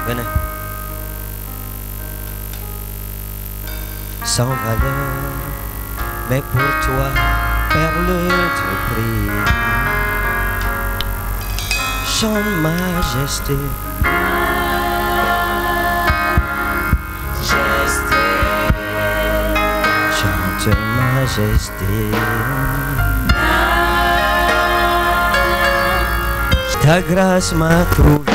Venez. Sans valeur, mais pour toi, perle de prix. Chante majesté. Chante majesté. Ta grâce m'a trouvé.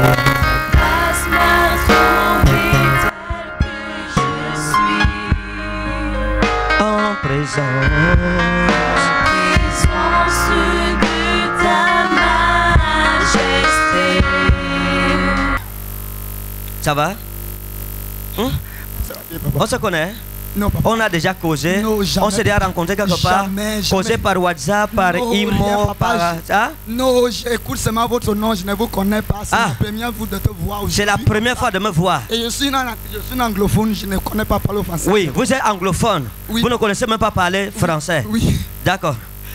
Présence de ta majesté. Ça va? Ça va bien, papa. On se connaît? Non, papa. On a déjà causé. Non, on s'est déjà rencontré quelque part. Causé par WhatsApp, par imo, par. Non, j'écoute seulement votre nom, je ne vous connais pas. C'est la première fois de te voir. C'est la première fois de me voir. Et je suis anglophone, je ne connais pas parler français. Oui, vous êtes anglophone. Oui. Vous ne connaissez même pas parler français. Oui. D'accord.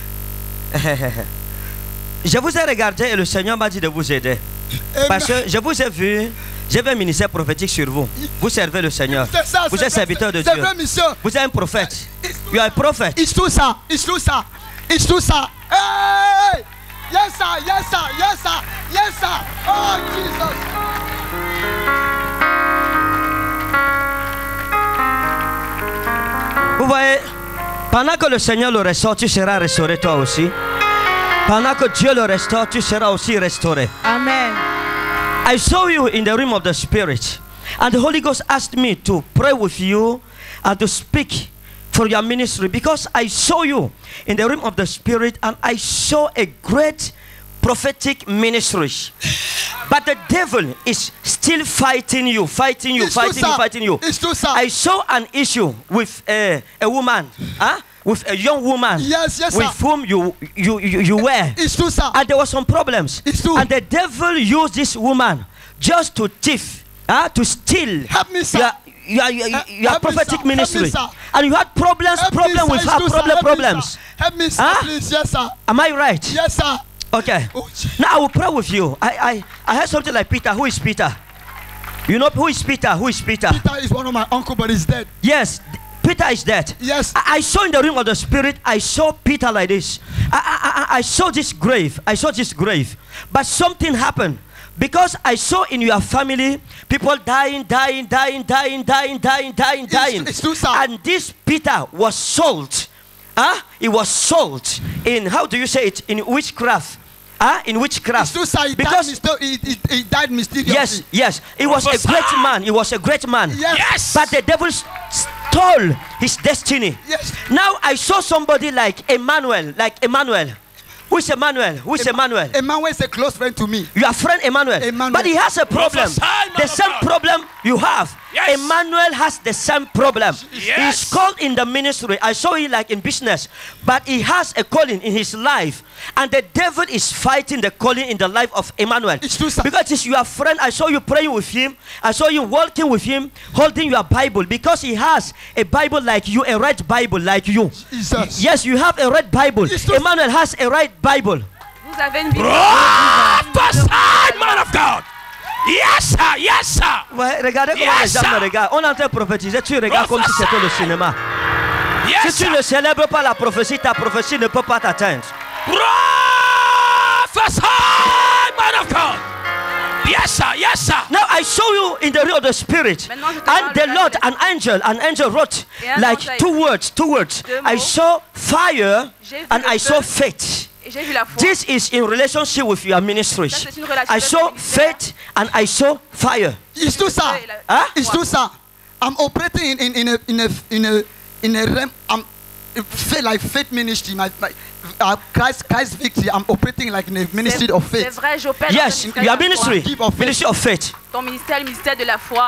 Je vous ai regardé et le Seigneur m'a dit de vous aider. Parce que je vous ai vu. J'ai un ministère prophétique sur vous. Vous servez le Seigneur. Vous êtes serviteur de Dieu. Vous êtes un prophète. You are a prophet. It's true, sir. It's true, sir. It's true, sir. Hey! Yes, sir. Yes, sir. Yes, sir. Yes, sir. Oh, Jesus. Vous voyez, pendant que le Seigneur le restaure, tu seras restauré toi aussi. Pendant que Dieu le restaure, tu seras aussi restauré. Amen. I saw you in the realm of the Spirit, and the Holy Ghost asked me to pray with you and to speak for your ministry, because I saw you in the realm of the Spirit and I saw a great prophetic ministry. But the devil is still fighting you, fighting you. It's true, sir. I saw an issue with a woman, with a young woman, yes, with whom you were. It's true, sir. And there were some problems. It's true. And the devil used this woman just to thief, to steal. Help me, sir. Your prophetic ministry. Me, and you had problems with her, problems. Help me, sir, please. Yes, sir. Am I right? Yes, sir. Okay. Oh, now I will pray with you. I heard something like Peter. Who is Peter? You know who is Peter? Who is Peter? Peter is one of my uncle, but he's dead. Yes. Peter is dead. Yes. I saw in the realm of the Spirit, I saw Peter like this. I saw this grave. I saw this grave. But something happened. Because I saw in your family, people dying. It's true, sir. And this Peter was sold. He was sold in, how do you say it? In witchcraft. In witchcraft. It's true, sir. He died mysteriously. Yes. He was a great man. He was a great man. Yes. But the devil stole his destiny. Yes. Now I saw somebody like Emmanuel. Who is Emmanuel? Who is Emmanuel? Emmanuel is a close friend to me. Your friend Emmanuel. But he has a problem. The same problem you have. Yes. Emmanuel has the same problem. Yes. He's called in the ministry. I saw him like in business. But he has a calling in his life. And the devil is fighting the calling in the life of Emmanuel. It's true, sir. Because it's your friend. I saw you praying with him. I saw you walking with him, holding your Bible. Because he has a Bible like you, a red Bible like you. Jesus. Yes, you have a red Bible. Emmanuel has a red Bible. Vous avez une Bible. Prophesy, man of God. Yes, sir. Yes, sir. Ouais, regardez comment les gens me regardent. On est en train de prophétiser. Tu regardes comme si c'était le cinéma. Yes, si tu ne célèbres pas la prophétie, ta prophétie ne peut pas t'atteindre. Prophesy, man of God. Yes, sir. Yes, sir. Now I show you in the realm of the Spirit. And the Lord, an angel wrote like two words. I saw fire and I saw faith. This is in relationship with your ministry. I saw faith and I saw fire. It's true, sir. It's true, sir. I'm operating in a realm. Like faith ministry. Christ victory. I'm operating like in a ministry of faith. C'est vrai, j'opère. Yes, your ministry of faith. Ton ministère, le ministère de la foi.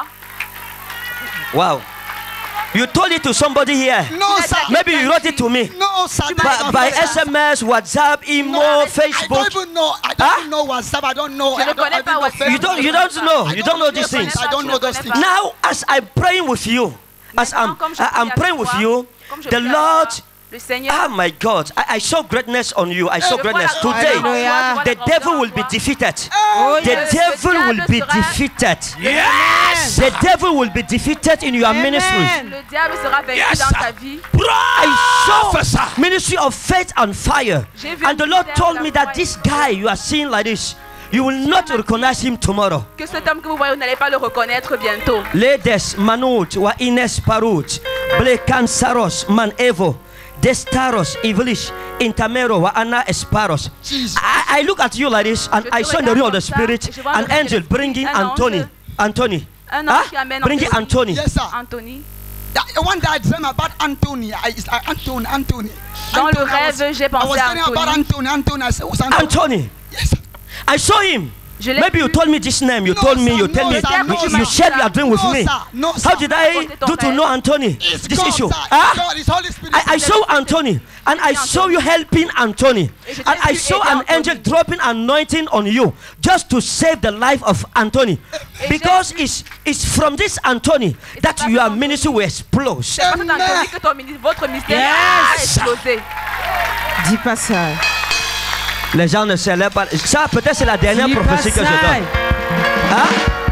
Wow. You told it to somebody here. No, sir. Maybe you wrote it to me. No, sir. By SMS, WhatsApp, email, Facebook. I don't even know. I don't even know WhatsApp. I don't know. You don't know. You don't know these things. I don't know those things. Now, as I'm praying with you, the Lord Le Seigneur. Oh my God, I saw greatness on you. I saw Je vois greatness. la grandeur Today, en toi, je vois the la grandeur devil en will be toi. defeated. Oh, The yes. devil Le will diable be sera- defeated. Yes. The devil will be defeated in your ministry. Le diable sera vaincu Yes, dans sir. ta vie. I saw Prophesy. ministry of faith and fire. J'ai vu And the Lord ministère told de me la that foi et this du guy you are seeing like this, you will not recognize him tomorrow. Que cet homme que vous voyez, vous n'allez pas le reconnaître bientôt. Ledes manut wa ines parut ble canceros man evo destaros ivlish intamero wa ana esparos. Jesus. I look at you like this and Je I te saw in the realm of the regarde comme ça, spirit et je vois an le realm angel de l'esprit, bringing un ange. Anthony. Un ange qui amène Bringing Anthony. Yes, sir. Anthony. One day I dreamed about Anthony. Anthony. Dans le Anthony, rêve, j'ai I pensé was à thinking about Anthony. Anthony. I said, who's Anthony? Anthony. Yes, sir. I saw him. Je l'ai Maybe you vu. told me this name. You No, told me. sir, You no, tell me. sir, no, You sir. shared your dream with No, me. sir. No, sir. How did I Racontez ton do to rêve. know Anthony? It's This God, issue. sir. Ah? It's God. It's Holy Spirit. I saw Anthony and I saw you helping Anthony Et je and t'ai I vu saw aider an Anthony. angel dropping anointing on you just to save the life of Anthony Et because it's from this Anthony that pas your Anthony. ministry will explode. C'est pas cet Anthony que votre ministère a Yes. explosé. Dis pas ça. Les gens ne célèbrent pas. Ça peut-être c'est la dernière Dis pas prophétie que je ça. donne. Hein?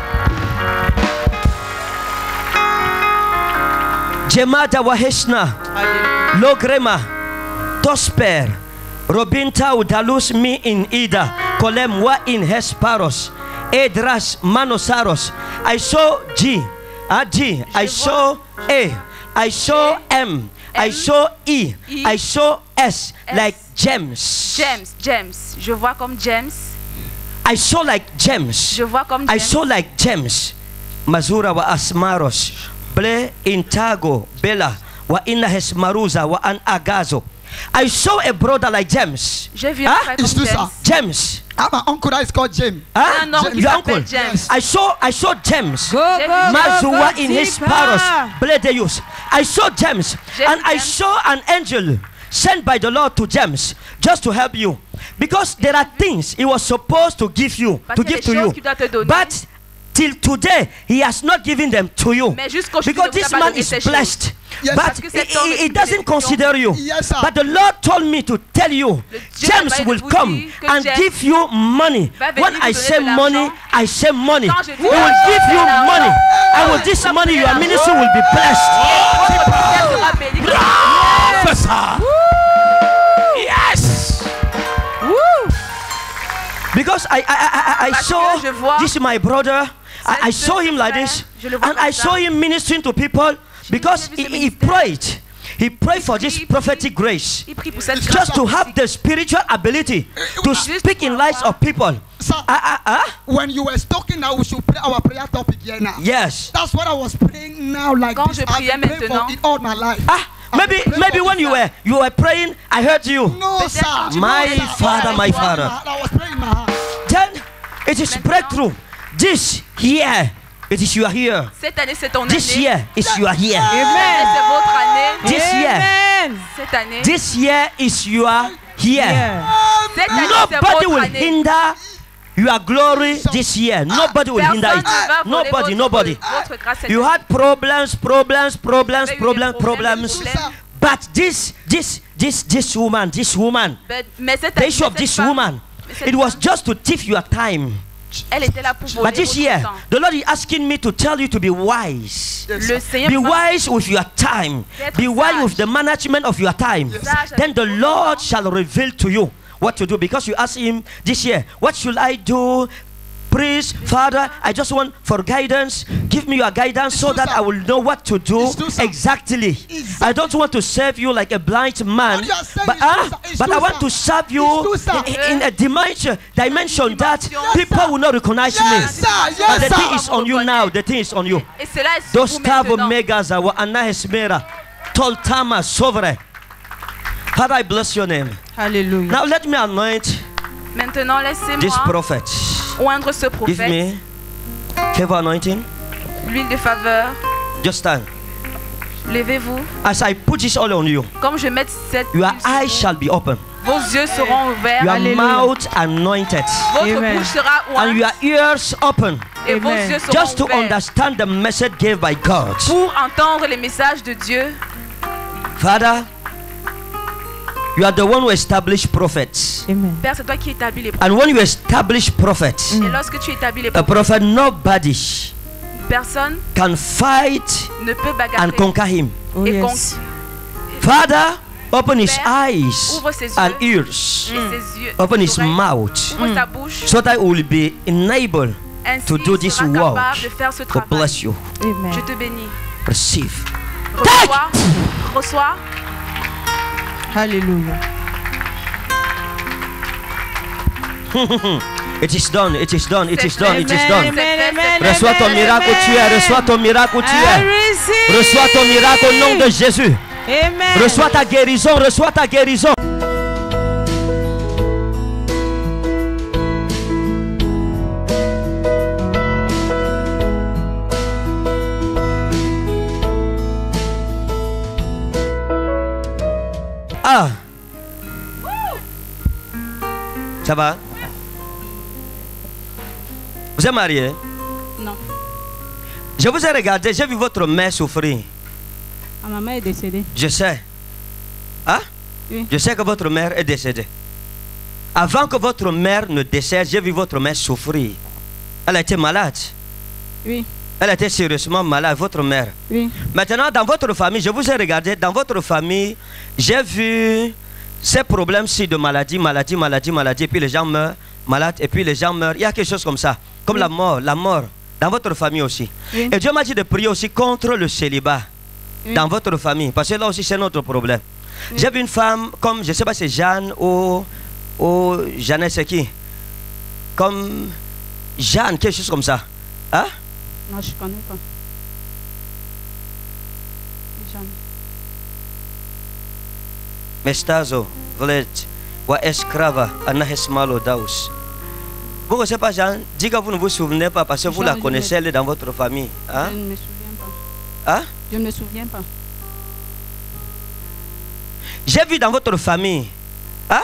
Jemada Waheshna Logrema Tosper Robinta Udalus mi in Ida Kolem wa in Hesparos Edras Manosaros. I saw G. G. I saw A. I saw M. I saw E. I saw S. Like gems. James. Je vois comme James. I saw like gems. Je vois comme I James. saw like gems. Mazura wa asmaros. Ble intago bela wa inna hesmaruza wa an agazo. I saw a brother like James. J'ai vu un Huh? frère It's comme true, James. sir. James. I have an uncle that is called James. Huh? Un oncle qui Your s'appelle uncle. James. I saw James. Go, J'ai go, vu go, Mazua go in his deeper. paros. Bledeus. I saw James. J'ai And vu I James. saw an angel sent by the Lord to James just to help you. Because there are things he was supposed to give you, Parce to qu'il y a give to des you. choses qu'il doit te donner. But till today, he has not given them to you. Mais jusqu'aujourd'hui, Because il ne this vous a pas man donné is ces choses. blessed. Yes, But parce que cet homme est he une doesn't bénédiction. consider you. Yes, sir. But the Lord told me to tell you, Dieu James m'a will dit de vous come dire que and James give you money. va venir When vous I donner say de money, l'argent. I say money. Quand je dis He will l'argent, give you c'est l'argent. money. And with this money, your ministry will be blessed. Votre ministère sera béni. Prophesy. Yes. Because I Parce saw que je vois this my brother. I saw him like this, je le vois and comme I ça. saw him ministering to people because vu ce he ministère. prayed. He prayed for this prie, prophetic grace. Il prie pour cette Just to grâce have the spiritual ability to Juste speak in pour lives avoir- of people. Sir, when you were talking now, we should pray our prayer topic here now. Yes. That's what I was praying now, like Quand this. je I've priais been praying for maintenant. it all my life. Maybe when you were praying, I heard you. No, Peut-être sir. quand tu My priais, father, my father. I was praying in my heart. Then it is breakthrough. This year, it is you are here. Cette année, c'est ton This année. year is you are here. Cette année, c'est votre année. This year, Amen. Cette année, this year is you are here. Yeah. cette année, c'est Nobody votre will année. hinder your glory this year. Nobody will hinder Personne it. ne va voler Nobody, votre- nobody. votre grâce cette You année. had problems. Vous avez eu des Problems. problèmes. But this woman, Mais cette the année, issue of cette this femme, woman, mais cette it was femme, just to thief your time. elle était là pour voler But this votre year, temps. the Lord is asking me to tell you to be wise. Le Seigneur Be m'a- wise with your time. D'être Be wise sage. with the management of your time. Sage Then the avec Lord votre shall reveal to you what to do. Because you ask him this year, what should I do? Priest, Father, I just want for guidance. Give me your guidance so that I will know what to do It's true, sir. exactly. I don't want to serve you like a blind man, What you are saying but, is true, sir. It's but I true, want sir. to serve you It's true, sir. in a dimension that Yes, people sir. will not recognize Yes, me. sir. But Yes, the sir. thing is on you now. The thing is on you. Et cela est sur vous Dostavo maintenant. megaza wa anahesmera toltama sovre. Father, I bless your name. Hallelujah. Now let me anoint Maintenant, this laissez-moi prophet. oindre ce Give prophète. me favor anointing. L'huile de faveur. Just stand. Levez-vous. As I put this all on you, Comme je mets cette your huile sur eyes vous, shall be open. vos yeux seront ouverts. Your Alléluia. mouth anointed. Votre Amen. bouche sera And ointe. your ears open. Et vos Amen. yeux seront Just to ouverts. understand the message given by God. Pour entendre les messages de Dieu. Father, You are the one who established prophets. Amen. Père, c'est toi qui établis les prophètes. And when you establish prophets, Et lorsque tu établis les a prophètes, prophet, nobody personne can fight ne peut and bagarrer conquer him. Oh, et yes. Father, open his Père, eyes ouvre ses and yeux ears. et ses yeux, Open ses his oreilles, mouth ouvre sa bouche, so that he will be enabled ainsi to do il this sera work. capable de faire ce To travail. bless you. Amen. Je te bénis. Receive. Reçois, reçois. Hallelujah. It is done, it is done, it is C'est done, fait. it is Amen, done. amen, C'est amen, fait. Reçois ton amen, miracle où tu es, amen. reçois ton miracle où tu I es. receive. Reçois ton miracle au nom de Jésus. Amen. Reçois ta guérison, reçois ta guérison. Ah. Ça va? Vous êtes marié? Non. Je vous ai regardé, j'ai vu votre mère souffrir. Ma maman est décédée. Je sais. Hein? Oui. Je sais que votre mère est décédée. Avant que votre mère ne décède, j'ai vu votre mère souffrir. Elle a été malade. Oui. Elle a été sérieusement malade, votre mère. Oui. Maintenant, dans votre famille, je vous ai regardé, dans votre famille, j'ai vu ces problèmes-ci de maladie, et puis les gens meurent, malades, et puis les gens meurent. Il y a quelque chose comme ça, comme la mort, dans votre famille aussi. Oui. Et Dieu m'a dit de prier aussi contre le célibat Oui. dans votre famille, parce que là aussi c'est notre problème. Oui. J'ai vu une femme, comme, je ne sais pas si c'est Jeanne ou Jeannette, c'est qui? Comme Jeanne, quelque chose comme ça. Hein? Non, je ne connais pas. Jamais. Mestazo, Vlet, wa escrava, anahesmalo daus. Vous ne connaissez pas Jeanne? Dis que vous ne vous souvenez pas parce que vous Jean, la connaissez, elle est dans votre famille. Hein? Je ne me souviens pas. Hein? Je ne me souviens pas. J'ai vu dans votre famille, hein?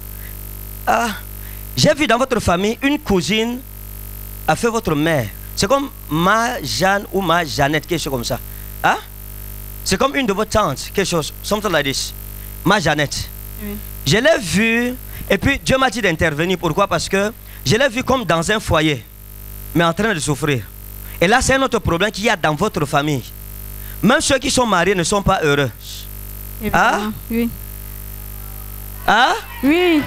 J'ai vu dans votre famille une cousine a fait votre mère. C'est comme ma Jeanne ou ma Jeannette, quelque chose comme ça. Hein? C'est comme une de vos tantes, quelque chose, something like this. Ma Jeannette. Oui. Je l'ai vue, et puis Dieu m'a dit d'intervenir. Pourquoi? Parce que je l'ai vue comme dans un foyer, mais en train de souffrir. Et là, c'est un autre problème qu'il y a dans votre famille. Même ceux qui sont mariés ne sont pas heureux. Évidemment. Oui. Hein? Oui.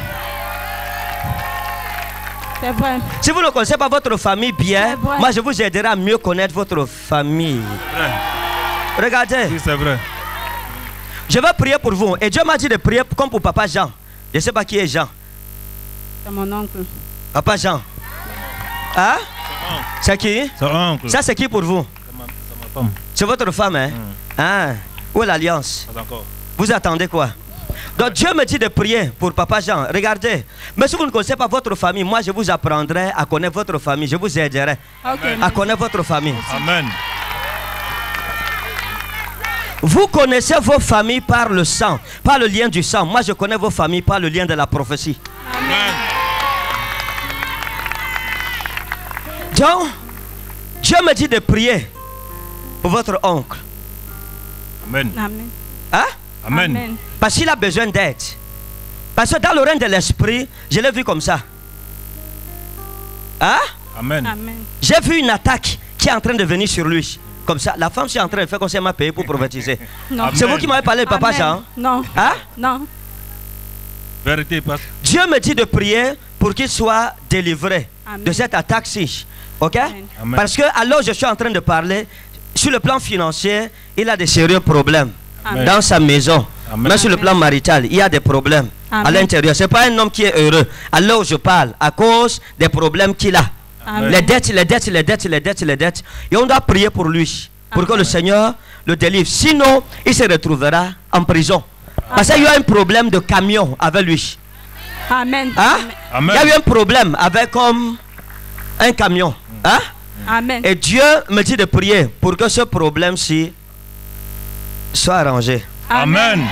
C'est vrai. Si vous ne connaissez pas votre famille bien, C'est vrai. moi je vous aiderai à mieux connaître votre famille. Regardez, Oui, c'est vrai. je vais prier pour vous. Et Dieu m'a dit de prier comme pour Papa Jean. Je ne sais pas qui est Jean. C'est mon oncle. Papa Jean. Hein? C'est qui? C'est oncle. Ça c'est qui pour vous? C'est ma femme. C'est votre femme, hein? Hein? Où est l'alliance? Pas encore. Vous attendez quoi? Donc Dieu me dit de prier pour Papa Jean. Regardez, mais si vous ne connaissez pas votre famille, moi je vous apprendrai à connaître votre famille. Je vous aiderai Ok. à connaître votre famille. Amen. Vous connaissez vos familles par le sang, par le lien du sang. Moi je connais vos familles par le lien de la prophétie. Amen. Donc, Dieu me dit de prier pour votre oncle. Amen. Amen. Hein? Amen. Parce qu'il a besoin d'aide. Parce que dans le règne de l'esprit, je l'ai vu comme ça. Hein? Amen. Amen. J'ai vu une attaque qui est en train de venir sur lui. Comme ça, la femme est en train de faire comme si elle m'a payé pour prophétiser. Non. Amen. C'est vous qui m'avez parlé de Papa Amen. Jean. Non. Hein? Non. Vérité, parce que Dieu me dit de prier pour qu'il soit délivré Amen. de cette attaque-ci. Ok? Amen. Amen. Parce que alors je suis en train de parler, sur le plan financier, il a des sérieux problèmes Amen. dans sa maison. Amen. Mais sur le plan marital, il y a des problèmes à Amen. l'intérieur. Ce n'est pas un homme qui est heureux. Alors je parle à cause des problèmes qu'il a. Amen. Les dettes. Et on doit prier pour lui. Pour que le Seigneur le délivre. Sinon, il se retrouvera en prison. Parce qu'il y a un problème de camion avec lui. Amen. Hein? Amen. Il y a eu un problème avec comme un camion. Hein? Amen. Et Dieu me dit de prier pour que ce problème-ci soit arrangé. Amen.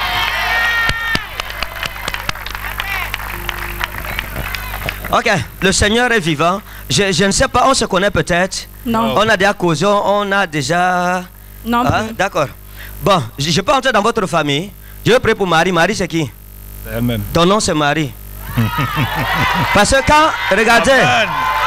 Ok, le Seigneur est vivant. Je ne sais pas, on se connaît peut-être. Non. On a déjà causé, on a déjà... Non. Ah, d'accord. Bon, je peux entrer dans votre famille. Je vais prier pour Marie. Marie, c'est qui? Amen. Ton nom c'est Marie. Parce que quand, regardez, Amen.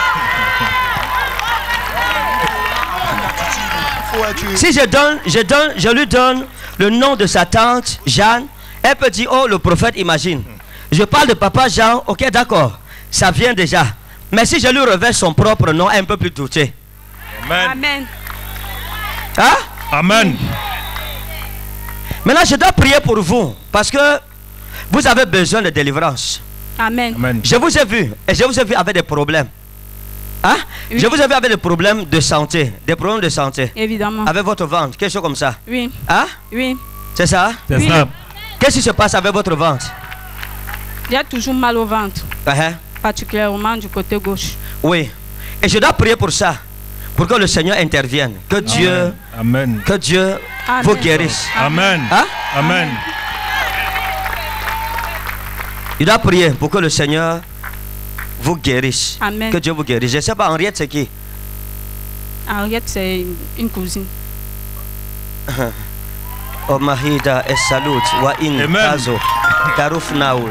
si je lui donne le nom de sa tante, Jeanne, elle peut dire, oh, le prophète imagine. Je parle de papa Jean, ok, d'accord, ça vient déjà. Mais si je lui revers son propre nom, elle peut plus douter. Amen. Amen. Hein? Amen. Maintenant, je dois prier pour vous, parce que vous avez besoin de délivrance. Amen. Amen. Je vous ai vu, et je vous ai vu avec des problèmes. Hein? Oui. Je vous ai vu avec des problèmes de santé, Évidemment. avec votre ventre, quelque chose comme ça. Oui. Hein? Oui. C'est ça? C'est Oui. ça. Qu'est-ce qui se passe avec votre ventre? Il y a toujours mal au ventre, Hein? particulièrement du côté gauche. Oui. Et je dois prier pour ça, pour que le Seigneur intervienne. Que Dieu, Amen. que Dieu Amen. vous guérisse. Amen. Hein? Amen. Il doit prier pour que le Seigneur vous guérisse. Amen. Que Dieu vous guérisse. Je ne sais pas, Henriette, c'est qui? Henriette, c'est une cousine. Oh Mahida et salut. Wa in Amen. tazo. Taruf naou.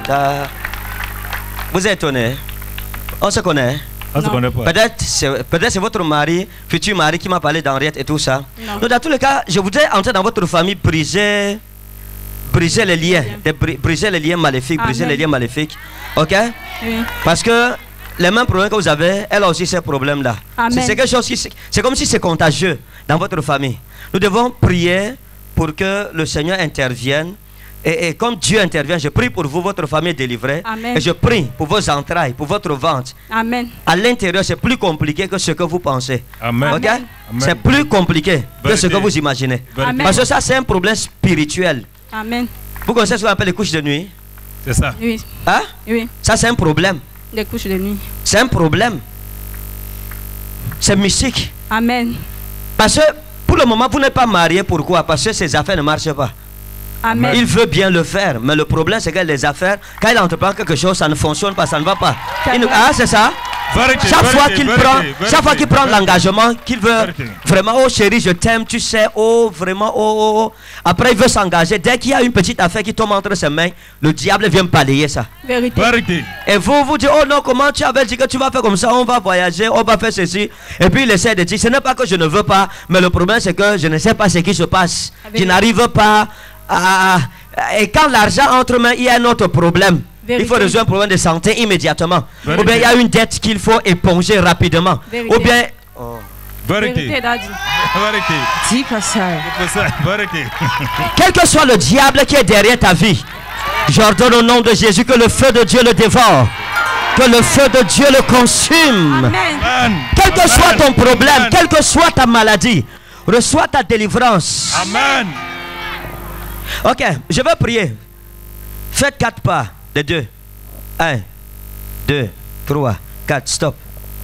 Vous êtes étonné? On se connaît? On se Non. connaît pas. Peut-être c'est votre mari, futur mari, qui m'a parlé d'Henriette et tout ça. Non. Donc, dans tous les cas, je voudrais entrer dans votre famille, briser les liens, briser les liens maléfiques, briser Amen. les liens maléfiques. Ok? Oui. Parce que les mêmes problèmes que vous avez, elle a aussi ces problèmes-là. Amen. C'est quelque chose qui, c'est comme si c'est contagieux dans votre famille. Nous devons prier pour que le Seigneur intervienne. Et comme Dieu intervient, je prie pour vous, votre famille est délivrée. Amen. Et je prie pour vos entrailles, pour votre ventre. Amen. À l'intérieur, c'est plus compliqué que ce que vous pensez. Amen. Ok? Amen. C'est plus compliqué que ce que vous imaginez. Amen. Parce que ça, c'est un problème spirituel. Amen. Vous connaissez ce qu'on appelle les couches de nuit? C'est ça. Oui. Hein? Oui. Ça, c'est un problème. Des couches de nuit. C'est un problème. C'est mystique. Amen. Parce que pour le moment, vous n'êtes pas marié. Pourquoi? Parce que ces affaires ne marchent pas. Amen. Il veut bien le faire, mais le problème, c'est que les affaires, quand il entreprend quelque chose, ça ne fonctionne pas, ça ne va pas. C'est vrai. Ah, c'est ça? Vérité, Chaque fois vérité, qu'il vérité, prend, vérité, chaque fois qu'il prend vérité. l'engagement, qu'il veut Vérité. vraiment, oh chérie, je t'aime, tu sais, oh vraiment, oh. Après, il veut s'engager. Dès qu'il y a une petite affaire qui tombe entre ses mains, le diable vient balayer ça. Vérité. Vérité. Et vous dites, oh non, comment tu avais dit que tu vas faire comme ça, on va voyager, on va faire ceci. Et puis il essaie de dire, ce n'est pas que je ne veux pas, mais le problème c'est que je ne sais pas ce qui se passe. Je n'arrive pas à... Et quand l'argent entre mains, il y a un autre problème. Vérité. Il faut résoudre un problème de santé immédiatement. Vérité. Ou bien il y a une dette qu'il faut éponger rapidement. Vérité. Ou bien... Vérité, Vérité. Daddy. Vérité. Dis pas ça. C'est ça. Vérité. Quel que soit le diable qui est derrière ta vie, j'ordonne au nom de Jésus que le feu de Dieu le dévore. Que le feu de Dieu le consume. Amen. Amen. Quel que soit ton problème, Amen. quelle que soit ta maladie, reçois ta délivrance. Amen. Ok, je vais prier. Faites 4 pas. Les 2. 1, 2, 3, 4. Stop.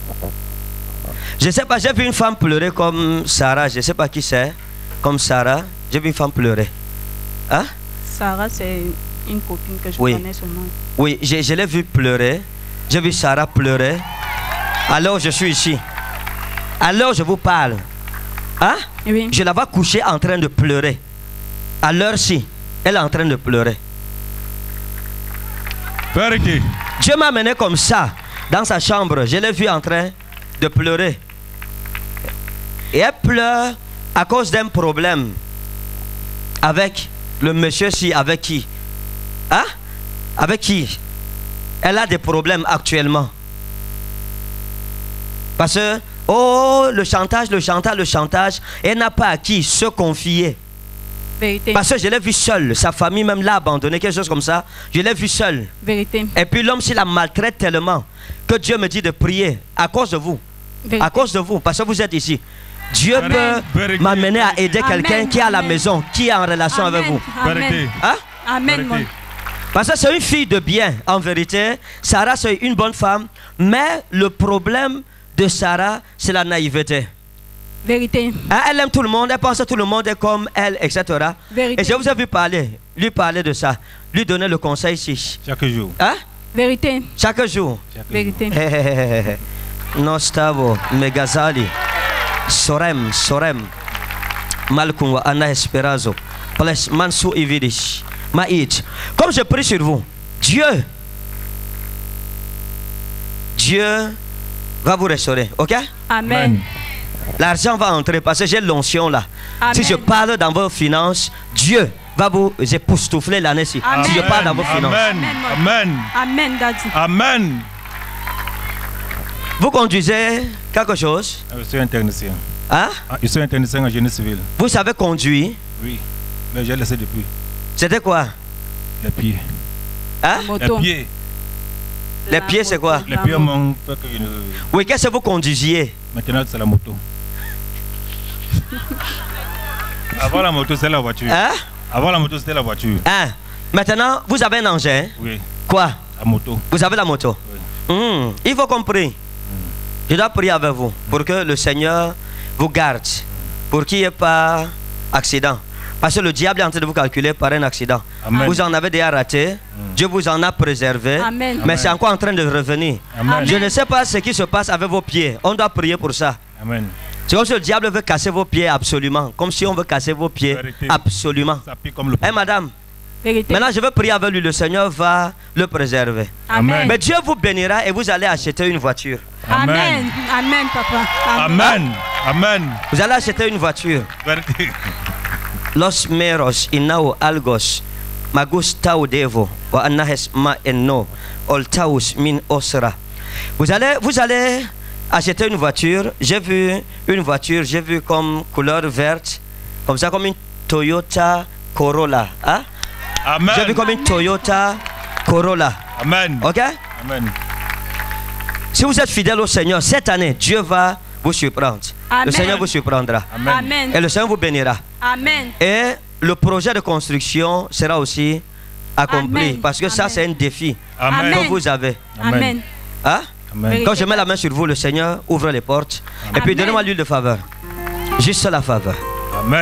Je ne sais pas, j'ai vu une femme pleurer comme Sarah. Je ne sais pas qui c'est. Comme Sarah. J'ai vu une femme pleurer. Hein? Sarah, c'est une copine que je Oui. connais seulement. Oui, je l'ai vu pleurer. J'ai vu Sarah pleurer. Alors je suis ici. Alors je vous parle. Hein? Oui. Je la vois coucher en train de pleurer. À l'heure-ci, elle est en train de pleurer. Vérité. Dieu m'a amené comme ça dans sa chambre. Je l'ai vue en train de pleurer. Et elle pleure à cause d'un problème avec le monsieur-ci, avec qui? Hein? Avec qui? Elle a des problèmes actuellement. Parce que, oh, le chantage, elle n'a pas à qui se confier. Vérité. Parce que je l'ai vu seul, sa famille même l'a abandonné, quelque chose comme ça. Je l'ai vu seul. Vérité. Et puis l'homme, s'il la maltraite tellement que Dieu me dit de prier à cause de vous. Vérité. À cause de vous, parce que vous êtes ici. Dieu Amen. peut Vérité. m'amener à aider Amen. quelqu'un qui est à la Amen. maison, qui est en relation avec Amen. vous. Vérité. Amen. Hein? Amen. mon- Vérité. Parce que c'est une fille de bien, en vérité. Sarah, c'est une bonne femme. Mais le problème de Sarah, c'est la naïveté. Vérité. Hein, elle aime tout le monde, elle pense que tout le monde est comme elle, etc. Vérité. Et je vous ai vu parler, lui parler de ça, lui donner le conseil ici. Chaque jour. Hein? Vérité. Chaque jour. Chaque jour. Vérité. Nostavo, Megazali, Sorem, Malkungwa, Anna Esperazo, Pales Mansu Ividish, Maït. Comme je prie sur vous, Dieu va vous restaurer, ok? Amen. L'argent va entrer parce que j'ai l'onction là. Amen. Si je parle dans vos finances, Dieu va vous époustoufler l'année-ci. Amen. Si je parle dans vos finances. Amen. Amen. Amen, Daddy. Amen. Vous conduisez quelque chose? Je suis un technicien. Hein? Je suis un technicien en génie civil. Vous savez conduire? Oui. Mais j'ai laissé depuis. C'était quoi? Les pieds. Hein? Moto. Les pieds. Les pieds, c'est quoi? Les pieds m'ont fait que Oui, qu'est-ce que vous conduisiez? Maintenant, c'est la moto. Avant la moto, c'est la voiture. Hein? Avant la moto, c'était la voiture. Hein? Maintenant, vous avez un engin? Oui. Quoi? La moto. Vous avez la moto? Oui. Il faut qu'on prie. Je dois prier avec vous pour que le Seigneur vous garde, pour qu'il n'y ait pas d'accident. Parce que le diable est en train de vous calculer par un accident. Amen. Vous en avez déjà raté. Dieu vous en a préservé. Amen. Mais c'est encore en train de revenir. Amen. Je ne sais pas ce qui se passe avec vos pieds. On doit prier pour ça. Amen. C'est comme si le diable veut casser vos pieds absolument. Comme si on veut casser vos pieds Vérité. absolument. Ça pique comme le Eh madame, Vérité. maintenant je veux prier avec lui. Le Seigneur va le préserver. Amen. Mais Dieu vous bénira et vous allez acheter une voiture. Amen. Amen, papa. Amen. Amen. Vous allez acheter une voiture. Vérité. Los meros inao algos magus tau devo wa anahes ma enno oltaus min osra. Vous allez acheter une voiture. J'ai vu une voiture, j'ai vu comme couleur verte, comme ça, comme une Toyota Corolla. Hein? Amen. J'ai vu comme une Toyota Corolla. Amen. Ok? Amen. Si vous êtes fidèle au Seigneur, cette année, Dieu va vous surprendre. Amen. Le Seigneur vous surprendra. Amen. Amen. Et le Seigneur vous bénira. Amen. Et le projet de construction sera aussi accompli. Amen. Parce que ça, Amen. c'est un défi Amen. que vous avez. Amen. Hein? Amen. Quand je mets la main sur vous, le Seigneur ouvre les portes. Et puis Amen. donnez-moi l'huile de faveur. Juste la faveur. Amen.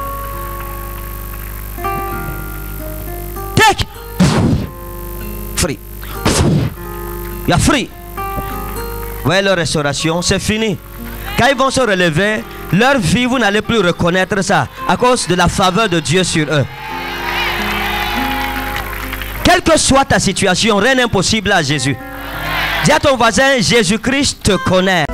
Take! Free. Il y a free. Vous voyez leur restauration, c'est fini. Quand ils vont se relever, leur vie, vous n'allez plus reconnaître ça à cause de la faveur de Dieu sur eux. Quelle que soit ta situation, rien n'est impossible à Jésus. Dis à ton voisin, Jésus-Christ te connaît.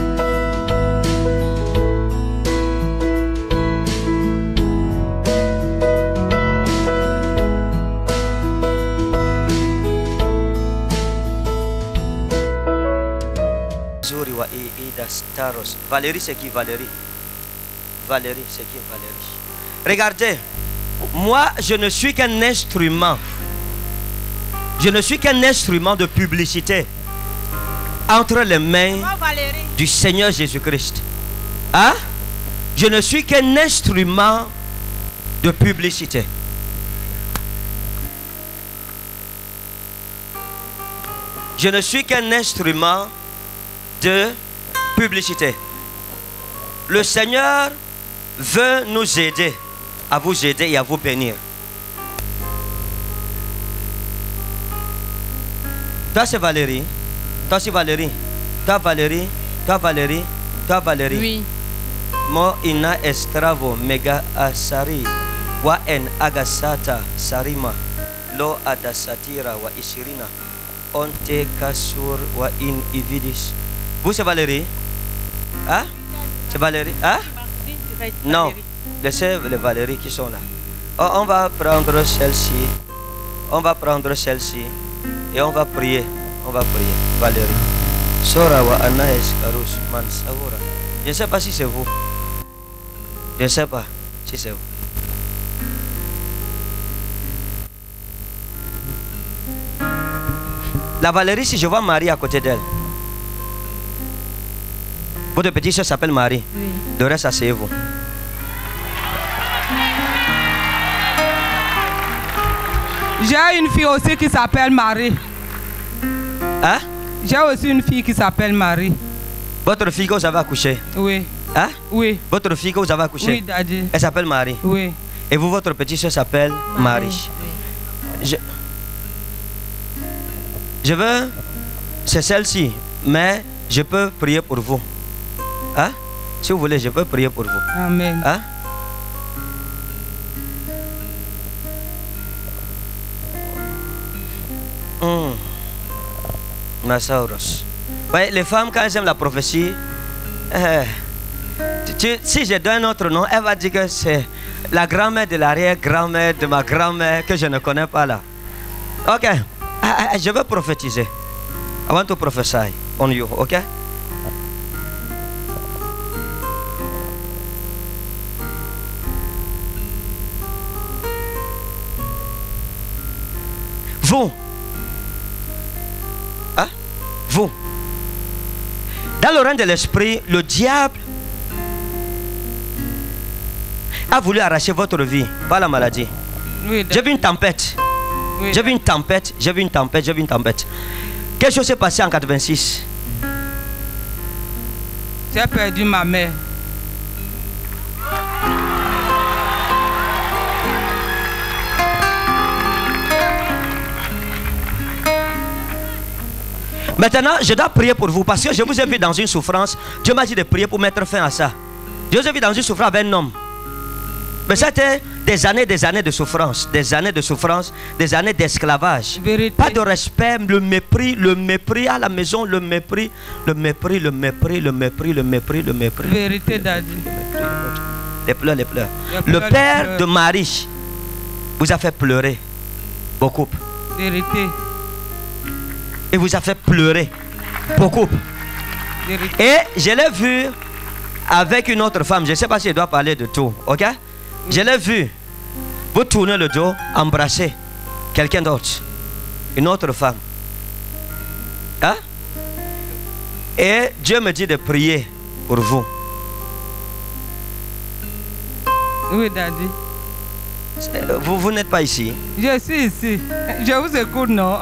Valérie, c'est qui Valérie? Valérie, c'est qui Valérie? Regardez, moi, je ne suis qu'un instrument. Je ne suis qu'un instrument de publicité entre les mains du Seigneur Jésus-Christ. Hein? Je ne suis qu'un instrument de publicité. Je ne suis qu'un instrument de publicité. Le Seigneur veut nous aider, à vous aider et à vous bénir. Toi c'est Valérie. Toi c'est Valérie. Toi Valérie. Toi Valérie. Toi Valérie. Oui. Mo ina estravo mega asari wa en agasata sarima lo adasatira wa isirina onte kasur wa in ividis. Vous c'est Valérie? Hein? C'est Valérie? Hein? Non. Laissez les Valérie qui sont là. Oh, on va prendre celle-ci. On va prendre celle-ci. Et on va prier. On va prier. Valérie. Sora wa anaes karus man saura. Je ne sais pas si c'est vous. Je ne sais pas si c'est vous. La Valérie, si je vois Marie à côté d'elle. Votre petite soeur s'appelle Marie. Oui. Le reste, asseyez-vous. J'ai une fille aussi qui s'appelle Marie. Hein? J'ai aussi une fille qui s'appelle Marie. Votre fille que vous avez accouchée. Oui. Hein? Oui. Votre fille que vous avez accouchée. Oui, Daddy. Elle s'appelle Marie. Oui. Et vous, votre petite soeur s'appelle Marie. Je veux, c'est celle-ci, mais je peux prier pour vous. Hein? Si vous voulez, je peux prier pour vous. Amen. Hein? Masauros. Ouais, les femmes, quand elles aiment la prophétie, si je donne un autre nom, elle va dire que c'est la grand-mère de l'arrière-grand-mère de ma grand-mère que je ne connais pas là. Ok, je veux prophétiser. I want to prophesy on you, ok? Vous, hein? Vous, dans le règne de l'esprit, le diable a voulu arracher votre vie par la maladie. Oui, J'ai vu une tempête. oui. J'ai vu une tempête, j'ai vu une tempête, j'ai vu une tempête. Quelque chose s'est passé en 86. J'ai perdu ma mère. Maintenant, je dois prier pour vous parce que je vous ai vu dans une souffrance. Dieu m'a dit de prier pour mettre fin à ça. Je vous ai vu dans une souffrance avec un homme. Mais c'était des années de souffrance, des années de souffrance, des années d'esclavage. Vérité. Pas de respect, le mépris à la maison, le mépris. Vérité, Daddy. Les pleurs. Les Le pleurs, père les pleurs. de Marie vous a fait pleurer beaucoup. Vérité. Il vous a fait pleurer beaucoup. Vérité. Et je l'ai vu avec une autre femme. Je ne sais pas si je dois parler de tout. Ok? Je l'ai vu. Vous tournez le dos, embrasser quelqu'un d'autre. Une autre femme. Hein? Et Dieu me dit de prier pour vous. Oui, Daddy. Vous n'êtes pas ici. Je suis ici. Je vous écoute, non?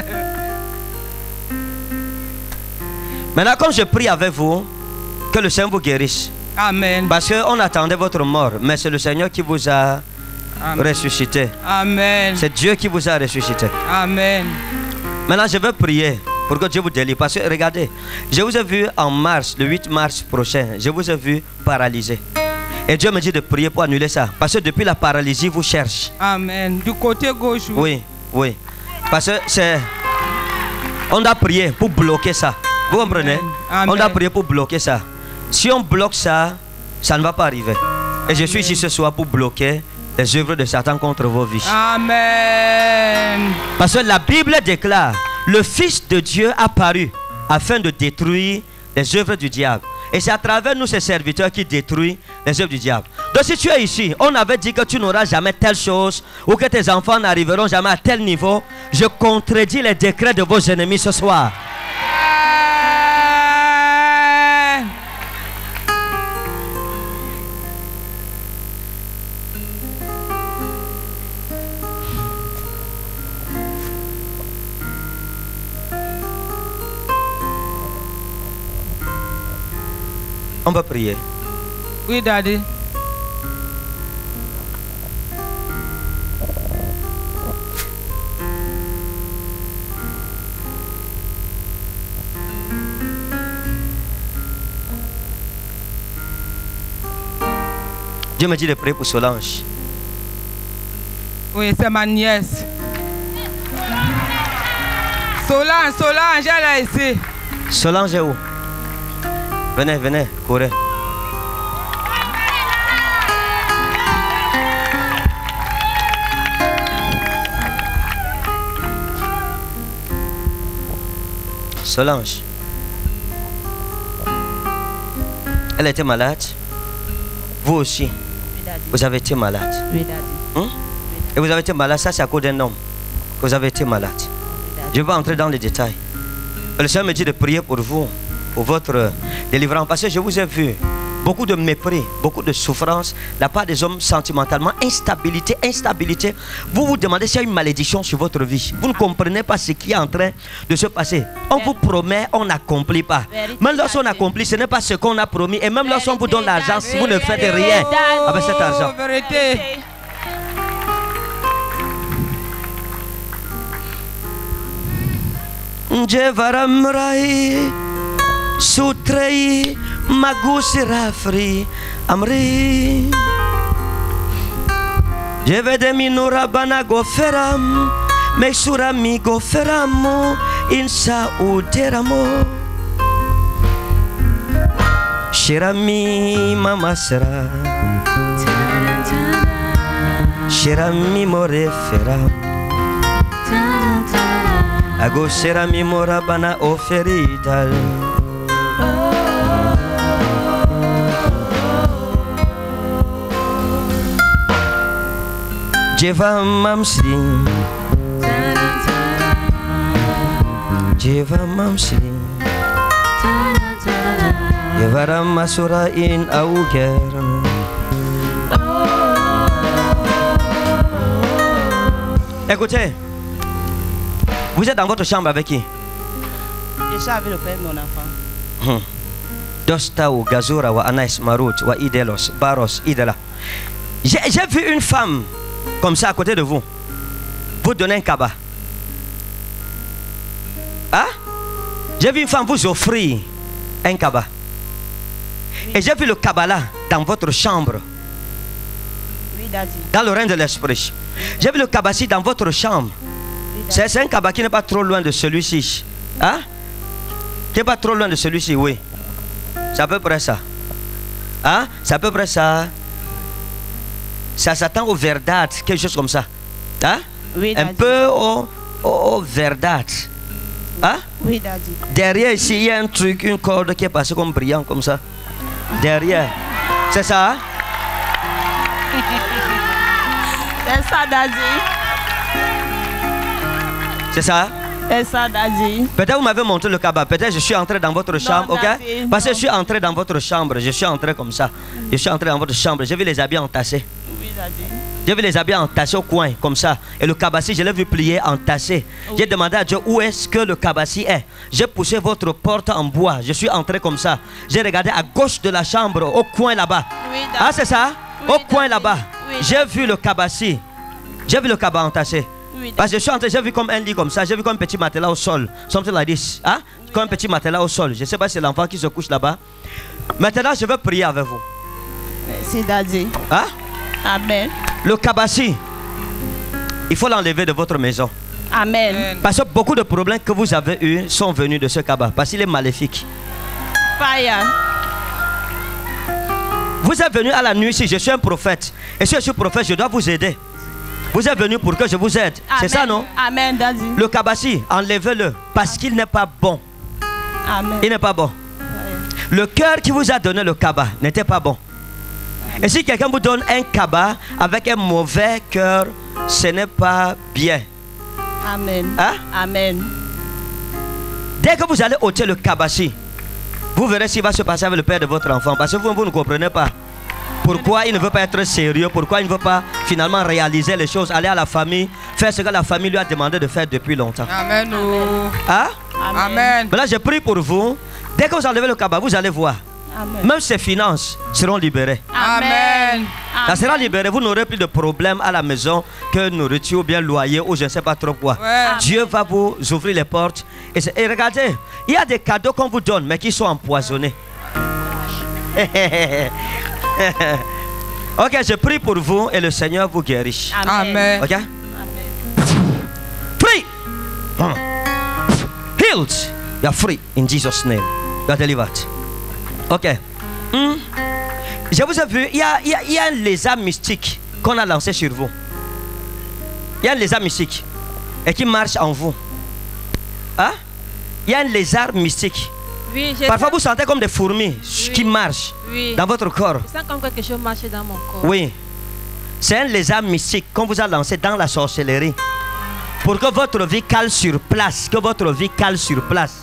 Maintenant, comme je prie avec vous, que le Seigneur vous guérisse. Amen. Parce qu'on attendait votre mort, mais c'est le Seigneur qui vous a Amen. ressuscité. Amen. C'est Dieu qui vous a ressuscité. Amen. Maintenant, je vais prier pour que Dieu vous délivre. Parce que regardez, je vous ai vu en mars, le 8 mars prochain, je vous ai vu paralysé. Et Dieu me dit de prier pour annuler ça. Parce que depuis la paralysie, vous cherchez. Amen. Du côté gauche. Oui, oui. Parce que c'est... On doit prier pour bloquer ça. Vous comprenez? Amen. On doit prier pour bloquer ça. Si on bloque ça, ça ne va pas arriver. Et je suis ici ce soir pour bloquer les œuvres de Satan contre vos vies. Amen. Parce que la Bible déclare, le Fils de Dieu a paru afin de détruire les œuvres du diable. Et c'est à travers nous, ces serviteurs, qui détruisent les œuvres du diable. Donc si tu es ici, on avait dit que tu n'auras jamais telle chose, ou que tes enfants n'arriveront jamais à tel niveau. Je contredis les décrets de vos ennemis ce soir. On va prier. Oui, Daddy. Dieu me dit de prier pour Solange. Oui, c'est ma nièce. Solange, elle est ici. Solange est où? Venez, courez. Solange. Elle était malade. Vous aussi. Vous avez été malade. Oui, Daddy. Hein? Et vous avez été malade, ça c'est à cause d'un homme. Vous avez été malade. Je vais entrer dans les détails. Le Seigneur me dit de prier pour vous, pour votre délivrance. Parce que je vous ai vu beaucoup de mépris, beaucoup de souffrance de la part des hommes sentimentalement, instabilité. Vous vous demandez s'il y a une malédiction sur votre vie. Vous ne comprenez pas ce qui est en train de se passer. On vous promet, on n'accomplit pas. Même lorsqu'on accomplit, ce n'est pas ce qu'on a promis. Et même lorsqu'on vous donne l'argent, vous ne faites rien avec cet argent. Vérité. Jevaramrai Sutrei Magusirafri Amri Jevedemi Nurabana Goferam Mesurami Goferamo insa uderamo. Shirami mama sera. Shirami more fera. Ago shirami mora bana oferidal. Jeva mamsling. Jeva mamsling. Jeva masura in auger. Écoutez, vous êtes dans votre chambre avec qui? Je suis avec le père de mon enfant. Dosta ou Gazura ou Anais Marut ou Idelos, Baros, Idela. J'ai vu une femme comme ça à côté de vous. Vous donnez un kaba. Hein? J'ai vu une femme vous offrir un kaba. Et j'ai vu le kaba là dans votre chambre. Oui, Daddy. Dans le règne de l'esprit. J'ai vu le kabasi dans votre chambre. C'est un kaba qui n'est pas trop loin de celui-ci. Hein? Qui n'est pas trop loin de celui-ci, oui. C'est à peu près ça. Hein? C'est à peu près ça. Ça s'attend au verdâtre, quelque chose comme ça. Hein? Oui, Un Daddy. peu au verdâtre. Hein? Oui, Daddy. Derrière ici, il y a un truc, une corde qui est passée comme brillant, comme ça. Derrière. C'est ça? Hein? C'est ça, Daddy. C'est ça? C'est ça, Daddy. Peut-être vous m'avez montré le cabas. Peut-être je suis entré dans votre chambre, ok? Daddy, Parce que non. je suis entré dans votre chambre. Je suis entré comme ça. Je suis entré dans votre chambre. J'ai vu les habits entassés. Oui, Daddy. J'ai vu les habits entassés au coin, comme ça. Et le cabassi, je l'ai vu plié, entassé. J'ai demandé à Dieu où est-ce que le cabassi est. J'ai poussé votre porte en bois. Je suis entré comme ça. J'ai regardé à gauche de la chambre, au coin là-bas. Oui, Daddy. Ah, c'est ça? Oui, Au coin Daddy. là-bas. Oui, J'ai vu le cabassi. J'ai vu le cabas entassé. Oui, Parce que je suis entré, j'ai vu comme un lit comme ça. J'ai vu comme un petit matelas au sol. Something like this. Hein? Comme un petit matelas au sol. Je ne sais pas si c'est l'enfant qui se couche là-bas. Maintenant, je veux prier avec vous. Merci, Daddy. Hein? Amen. Le kabassi, il faut l'enlever de votre maison. Amen. Parce que beaucoup de problèmes que vous avez eus sont venus de ce cabas. Parce qu'il est maléfique. Fire. Vous êtes venu à la nuit ici. Je suis un prophète. Et si je suis prophète, je dois vous aider. Vous êtes venu pour que je vous aide. C'est ça, non? Amen, Daddy. Le kabassi, enlevez-le. Parce qu'il n'est pas bon. Amen. Il n'est pas bon. Le cœur qui vous a donné le kaba n'était pas bon. Et si quelqu'un vous donne un kaba avec un mauvais cœur, ce n'est pas bien. Amen. Hein? Amen. Dès que vous allez ôter le kabassi, vous verrez ce qui va se passer avec le père de votre enfant. Parce que vous ne comprenez pas. Pourquoi il ne veut pas être sérieux? Pourquoi il ne veut pas finalement réaliser les choses, aller à la famille, faire ce que la famille lui a demandé de faire depuis longtemps. Amen. Hein? Amen. Maintenant, je prie pour vous. Dès que vous enlevez le kaba, vous allez voir. Amen. Même ses finances seront libérées. Amen. Ça sera libéré. Vous n'aurez plus de problème à la maison que nourriture ou bien loyer ou je ne sais pas trop quoi. Ouais. Dieu va vous ouvrir les portes. Et regardez, il y a des cadeaux qu'on vous donne mais qui sont empoisonnés. Ok, je prie pour vous et le Seigneur vous guérit. Amen. Ok? Free! Healed! You are free in Jesus' name. You are delivered. Ok. Je vous ai vu, il y a un lézard mystique qu'on a lancé sur vous. Il y a un lézard mystique et qui marche en vous. Hein? Il y a un lézard mystique. Oui, Parfois vous sentez comme des fourmis qui marchent dans votre corps. Je sens comme quelque chose marche dans mon corps. Oui. C'est un lézard mystique qu'on vous a lancé dans la sorcellerie. Pour que votre vie cale sur place. Que votre vie cale sur place.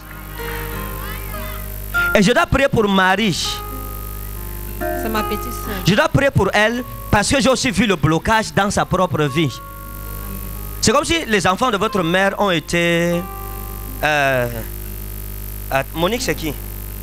Et je dois prier pour Marie. C'est ma petite soeur. Je dois prier pour elle parce que j'ai aussi vu le blocage dans sa propre vie. C'est comme si les enfants de votre mère ont été... Monique, c'est qui?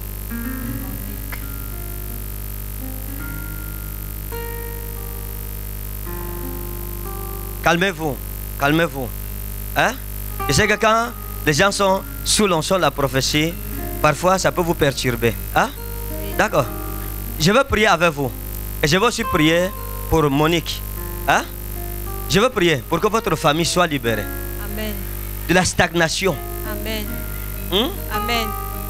Calmez-vous, calmez-vous. Hein? Je sais que quand les gens sont sous l'onction de la prophétie, parfois ça peut vous perturber. Hein? D'accord. Je veux prier avec vous. Et je veux aussi prier pour Monique. Hein? Je veux prier pour que votre famille soit libérée Amen. de la stagnation. Amen. Amen. Amen.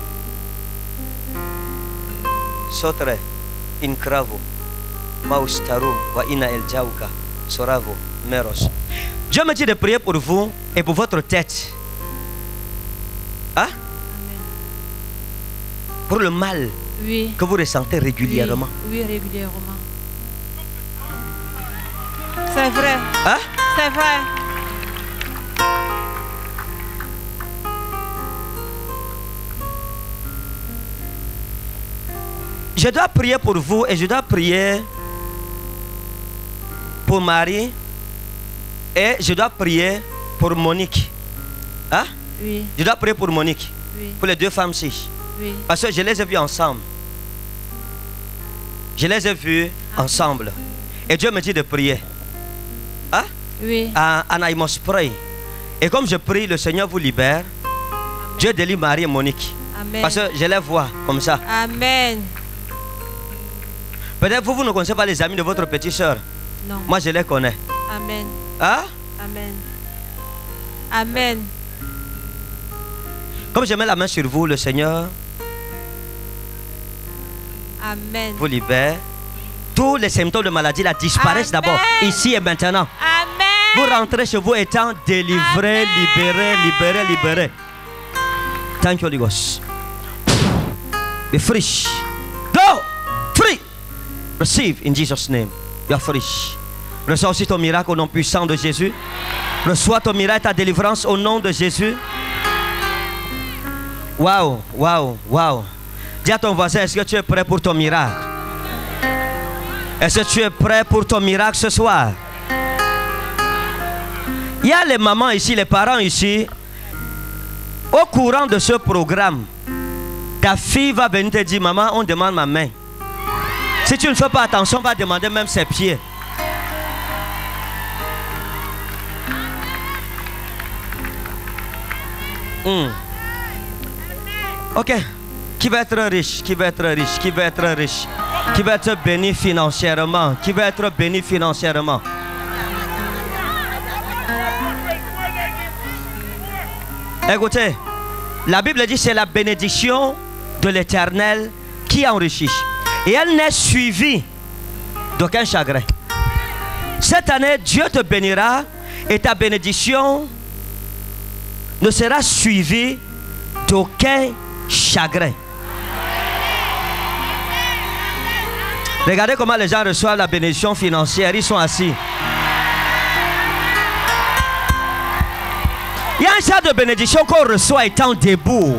Sotre in cravo maustarum wa ina el jauka soravo meros. Dieu me dit de prier pour vous et pour votre tête. Hein? Pour le mal que vous ressentez régulièrement. Oui, régulièrement. C'est vrai. Hein? C'est vrai. Je dois prier pour vous et je dois prier pour Marie et je dois prier pour Monique. Hein? Oui. Je dois prier pour Monique. Oui. Pour les deux femmes-ci. Oui. Parce que je les ai vues ensemble. Je les ai vues ensemble. Et Dieu me dit de prier. Hein? Oui. And I must pray. Et comme je prie, le Seigneur vous libère. Amen. Dieu délivre Marie et Monique. Amen. Parce que je les vois comme ça. Amen. Peut-être vous ne connaissez pas les amis de votre petite soeur. Non. Moi, je les connais. Amen. Hein? Amen. Amen. Comme je mets la main sur vous, le Seigneur Amen. vous libère. Tous les symptômes de maladie là disparaissent d'abord, ici et maintenant. Amen. Vous rentrez chez vous étant délivré, Amen. libéré, libéré, libéré. Thank you, Holy Ghost. Be free. Go! Free! Receive in Jesus' name. You are free. Reçois aussi ton miracle au nom puissant de Jésus. Reçois ton miracle, ta délivrance au nom de Jésus. Waouh, waouh, waouh. Dis à ton voisin, est-ce que tu es prêt pour ton miracle? Est-ce que tu es prêt pour ton miracle ce soir? Il y a les mamans ici, les parents ici. Au courant de ce programme, ta fille va venir te dire, maman, on demande ma main. Si tu ne fais pas attention, on va demander même ses pieds. Ok. Qui va être riche? Qui va être riche? Qui va être riche? Qui va être béni financièrement? Qui va être béni financièrement? Écoutez, la Bible dit c'est la bénédiction de l'Éternel qui enrichit. Et elle n'est suivie d'aucun chagrin. Cette année, Dieu te bénira et ta bénédiction ne sera suivie d'aucun chagrin. Regardez comment les gens reçoivent la bénédiction financière. Ils sont assis. Il y a un genre de bénédiction qu'on reçoit étant debout.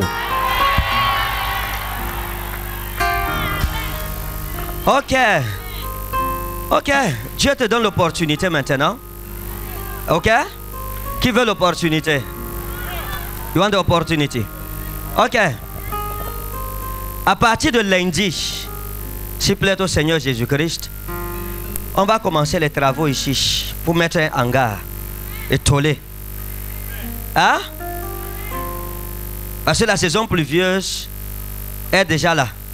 Ok. Ok. Dieu te donne l'opportunité maintenant. Ok. Qui veut l'opportunité? You want the opportunity? Ok. À partir de lundi, s'il plaît au Seigneur Jésus-Christ, on va commencer les travaux ici pour mettre un hangar et toller. Hein? Parce que la saison pluvieuse est déjà là.